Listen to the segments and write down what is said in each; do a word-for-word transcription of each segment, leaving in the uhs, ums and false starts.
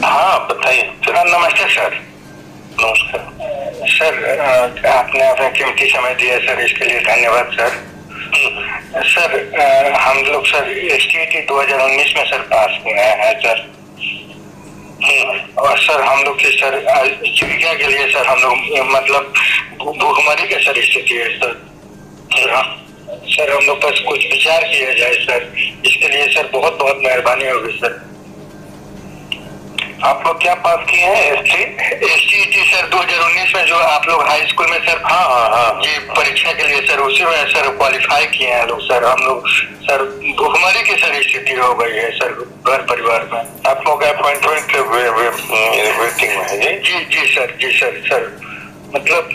हाँ बताइए सर। नमस्ते सर। नमस्कार सर, आपने अपना कीमती समय दिया सर, इसके लिए धन्यवाद सर। सर, हम लोग sir S T E T दो हजार उन्नीस में सर पास हुए हैं सर। और सर हम लोग की सर जीविका के लिए सर हम लोग मतलब भूखमरी की सर स्थिति है सर। सर हम लोग बस कुछ विचार किया जाए सर, इसके लिए सर बहुत बहुत मेहरबानी होगी सर। आप लोग क्या पास किए हैं? S T S T E T sir दो हजार उन्नीस में जो आप लोग हाई स्कूल में सर हाँ हाँ हाँ जी परीक्षा के लिए सर उसी में सर क्वालिफाई किए हैं लोग सर। हम लोग सर भूखमरी की सर स्थिति हो गई है सर घर परिवार में। आप लोग अपॉइंटमेंट वेटिंग में है जी? जी जी सर जी सर सर मतलब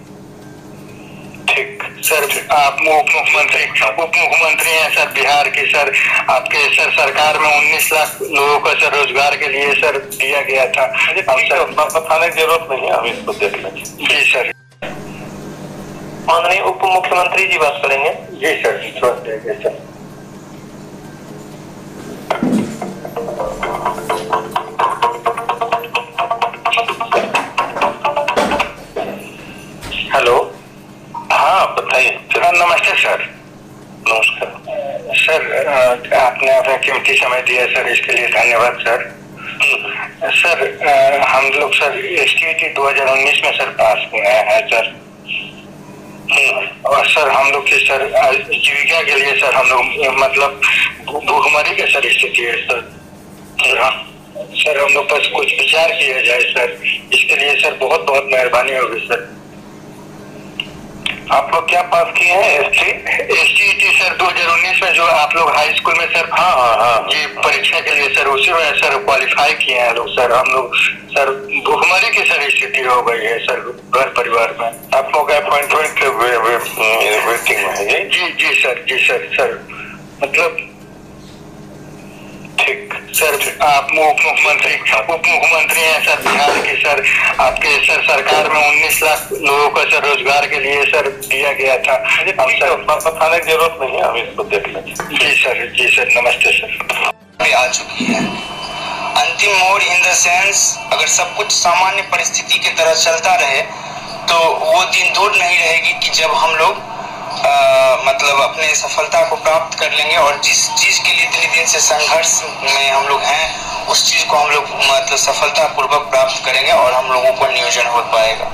ठीक सर, आप उप मुख्यमंत्री उप मुख्यमंत्री हैं सर बिहार के सर। आपके सर सरकार में उन्नीस लाख लोगों को सर रोजगार के लिए सर दिया गया था। बताने की जरूरत नहीं है, हम इसको देख लेंगे। जी सर। माननीय उप मुख्यमंत्री जी बात करेंगे। जी सर जी सर। हेलो। हाँ बताइए सर। नमस्ते सर। नमस्कार सर, आपने अपना कीमती समय दिया सर, इसके लिए धन्यवाद सर। सर, हम लोग sir S T E T दो हजार उन्नीस में सर पास हुए हैं सर। और सर हम लोग की सर जीविका के लिए सर हम लोग मतलब भूखमरी की सर स्थिति है सर। सर हम लोग बस कुछ विचार किया जाए सर, इसके लिए सर बहुत बहुत मेहरबानी होगी सर। आप लोग क्या पास किए हैं? S T S T E T sir दो हजार उन्नीस में जो आप लोग हाई स्कूल में सर हाँ हाँ हाँ जी परीक्षा के लिए सर उसी में सर क्वालिफाई किए हैं लोग सर। हम लोग सर भूखमरी की सर स्थिति हो गई है सर घर परिवार में। आप लोग अपॉइंटमेंट वेटिंग में है जी? जी जी सर जी सर सर मतलब ठीक सर, आप उप मुख्यमंत्री उप मुख्यमंत्री हैं सर बिहार के सर। आपके सर सरकार में उन्नीस लाख लोगों को सर रोजगार के लिए सर दिया गया था। बताने की जरूरत नहीं है, हम इसको देख लेंगे। जी सर जी सर। नमस्ते सर। आ चुकी है अंतिम मोड़ इन द सेंस, अगर सब कुछ सामान्य परिस्थिति की तरह चलता रहे तो वो दिन दूर नहीं रहेगी कि जब हम लोग आ, मतलब अपने सफलता को प्राप्त कर लेंगे और जिस चीज के लिए इतने दिन से संघर्ष में हम लोग हैं उस चीज को हम लोग मतलब सफलता पूर्वक प्राप्त करेंगे और हम लोगों को नियोजन हो पाएगा।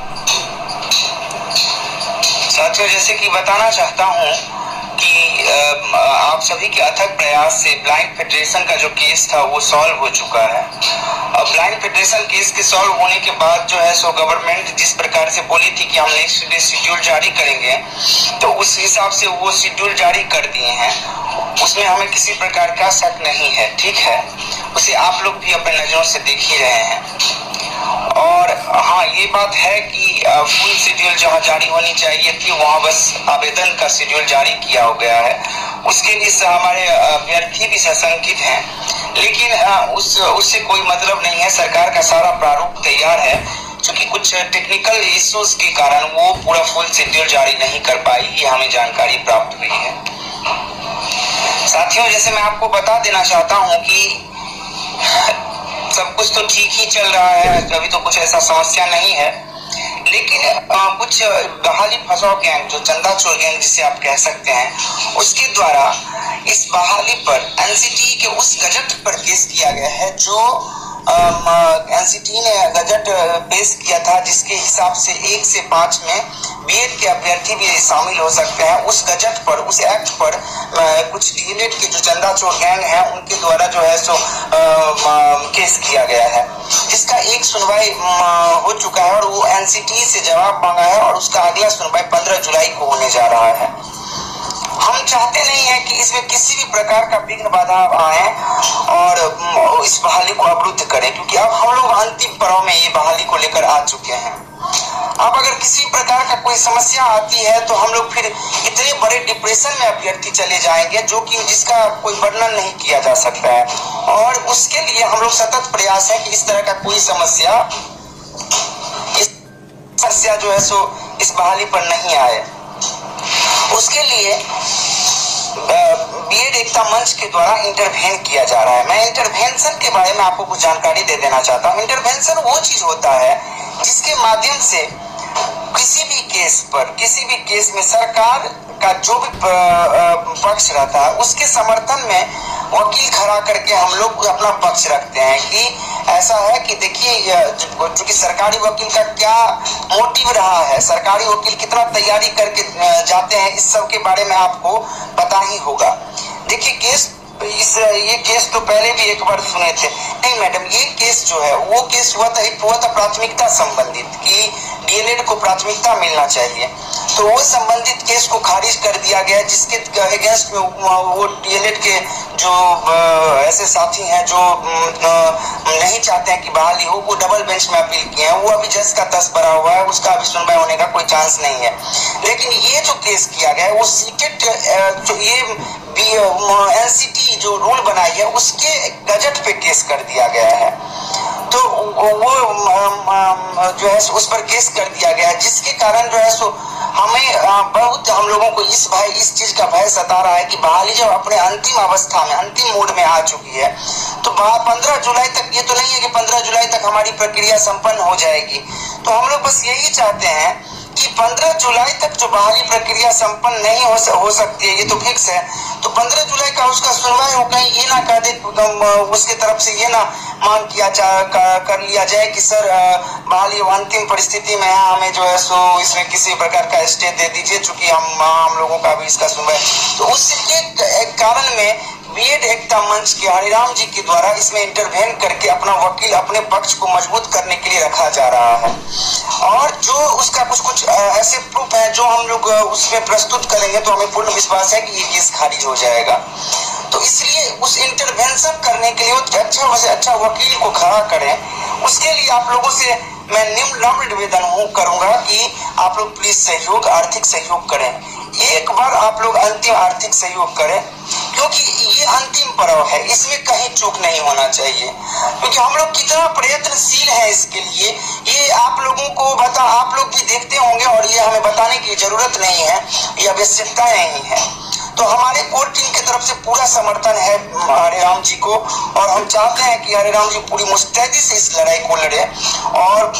साथियों, जैसे कि बताना चाहता हूं कि आप सभी के अथक प्रयास से ब्लाइंड फेडरेशन का जो केस था वो सॉल्व हो चुका है। अब ब्लाइंड फेडरेशन केस के सॉल्व होने के बाद जो है सो गवर्नमेंट जिस प्रकार से बोली थी कि हम नेक्स्ट डे शेड्यूल जारी करेंगे, तो उस हिसाब से वो शेड्यूल जारी कर दिए हैं। उसमें हमें किसी प्रकार का शक नहीं है, ठीक है। उसे आप लोग भी अपने नजरों से देख ही रहे हैं। और हाँ, ये बात है कि फुल शेड्यूल जहाँ जारी होनी चाहिए थी वहाँ बस आवेदन का शेड्यूल जारी किया हो गया है। उसके लिए हमारे अभ्यर्थी भी सशंकित हैं, लेकिन उस उससे कोई मतलब नहीं है। सरकार का सारा प्रारूप तैयार है, क्योंकि कुछ टेक्निकल इश्यूज के कारण वो पूरा फुल शेड्यूल जारी नहीं कर पाई, ये हमें जानकारी प्राप्त हुई है। साथियों, जैसे मैं आपको बता देना चाहता हूँ कि सब कुछ तो ठीक ही चल रहा है, अभी तो कुछ ऐसा समस्या नहीं है, लेकिन आ, कुछ बहाली फंसाव गैंग, जो चंदा चोर गैंग जिसे आप कह सकते हैं, उसके द्वारा इस बहाली पर एन सी टी के उस गजट पर केस किया गया है जो एन सी टी ने गजट पेश किया था, जिसके हिसाब से एक से पाँच में बी एड के अभ्यर्थी भी शामिल हो सकते हैं। उस गजट पर, उस एक्ट पर आ, कुछ डी एल एड के जो चंदा चोर गैंग हैं उनके द्वारा जो है सो आ, केस किया गया है, जिसका एक सुनवाई हो चुका है और वो एन सी टी से जवाब मांगा है और उसका अगला सुनवाई पंद्रह जुलाई को होने जा रहा है। हम चाहते नहीं है कि इसमें किसी भी प्रकार का विघ्न बाधा आए और इस बहाली को अवरुद्ध करें, क्योंकि अब हम लोग अंतिम पड़ाव में ये बहाली को लेकर आ चुके हैं। अब अगर किसी प्रकार का कोई समस्या आती है तो हम लोग फिर इतने बड़े डिप्रेशन में अभ्यर्थी चले जाएंगे जो कि जिसका कोई वर्णन नहीं किया जा सकता है। और उसके लिए हम लोग सतत प्रयास है कि इस तरह का कोई समस्या इस समस्या जो है सो इस बहाली पर नहीं आए। उसके लिए बीएड एकता मंच के द्वारा इंटरवेन किया जा रहा है। मैं इंटरवेंशन के बारे में आपको कुछ जानकारी दे देना चाहता हूँ। इंटरवेंशन वो चीज होता है जिसके माध्यम से किसी भी केस पर, किसी भी केस में सरकार का जो भी पक्ष रहता है उसके समर्थन में वकील खड़ा करके हम लोग अपना पक्ष रखते हैं कि ऐसा है कि देखिए चूंकि सरकारी वकील का क्या मोटिव रहा है, सरकारी वकील कितना तैयारी करके जाते हैं, इस सब के बारे में आपको पता ही होगा। देखिए केस इस ये केस तो पहले भी एक बार सुने थे। नहीं मैडम, ये केस जो है वो केस हुआ था हुआ था प्राथमिकता संबंधित कि डीएलएड को प्राथमिकता मिलना चाहिए, तो वो संबंधित केस को खारिज कर दिया गया, जिसके अगेंस्ट में वो डीएलएड के जो ऐसे साथी हैं जो नहीं चाहते हैं कि बहाली हो, वो डबल बेंच में अपील किए हैं। वो अभी जज का तस भरा हुआ है, उसका अभी सुनवाई होने का कोई चांस नहीं है। लेकिन ये जो केस किया गया है वो सीटेट जो ये एनसीटी जो रूल बनाई है उसके गजट पे केस कर दिया गया है, तो वो जो है उस पर केस कर दिया गया है, जिसके कारण जो है सो हमें बहुत हम लोगों को इस भय इस चीज का भय सता रहा है कि बहाली जब अपने अंतिम अवस्था में, अंतिम मोड में आ चुकी है, तो पंद्रह जुलाई तक, ये तो नहीं है कि पंद्रह जुलाई तक हमारी प्रक्रिया संपन्न हो जाएगी। तो हम लोग बस यही चाहते हैं कि पंद्रह जुलाई तक जो बहाली प्रक्रिया संपन्न नहीं हो, हो सकती है, ये तो फिक्स है, तो पंद्रह जुलाई का उसका सुनवाई हो, कहीं ये ना कह दे उसके तरफ से ये ना मांग किया जा कर लिया जाए कि सर बहाली अंतिम परिस्थिति में है, हमें जो है सो इसमें किसी प्रकार का स्टे दे दीजिए, चूंकि हम हम लोगों का भी इसका सुनवाई, तो उसके कारण में बीएड एकता मंच के हरिराम जी के द्वारा इसमें इंटरवेन करके अपना वकील अपने पक्ष को मजबूत करने के लिए रखा जा रहा है। और जो उसका कुछ कुछ ऐसे प्रूफ है जो हम लोग उसमें प्रस्तुत करेंगे, तो हमें पूर्ण विश्वास है कि ये केस खारिज हो जाएगा। तो इसलिए उस इंटरवेंशन करने के लिए अच्छा से अच्छा वकील को खड़ा करें। उसके लिए आप लोगों से मैं निम्न निवेदन हूँ करूंगा कि आप लोग प्लीज सहयोग, आर्थिक सहयोग करें। एक बार आप लोग अंतिम आर्थिक सहयोग करें, क्योंकि ये अंतिम पर्व है, इसमें कहीं चूक नहीं होना चाहिए, क्योंकि हम लोग कितना प्रयत्नशील है इसके लिए, ये आप लोगों को बता आप लोग भी देखते होंगे और ये हमें बताने की जरूरत नहीं है, ये आवश्यकता नहीं है। तो हमारे कोर टीम की तरफ से पूरा समर्थन है हरिराम जी को, और हम चाहते हैं कि हरिराम जी पूरी मुस्तैदी से इस लड़ाई को लड़े, और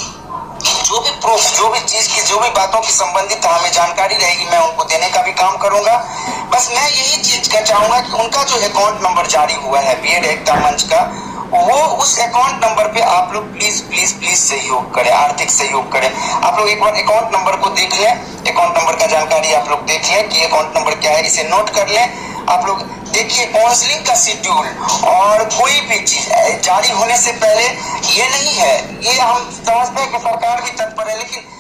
जो भी प्रूफ, जो भी चीज की, जो भी बातों की संबंधित हमें जानकारी रहेगी, मैं उनको देने का भी काम करूंगा। बस मैं यही चीज का चाहूंगा कि उनका जो अकाउंट नंबर जारी हुआ है बीएड एकता मंच का, वो उस अकाउंट नंबर पे आप लोग प्लीज प्लीज प्लीज सहयोग करें, आर्थिक सहयोग करें। आप लोग एक बार अकाउंट नंबर को देख लें, अकाउंट नंबर का जानकारी आप लोग देख लें कि अकाउंट नंबर क्या है, इसे नोट कर लें। आप लोग देखिए काउंसलिंग का शेड्यूल और कोई भी चीज जारी होने से पहले ये नहीं है, ये हम समझते हैं कि सरकार भी तत्पर है, लेकिन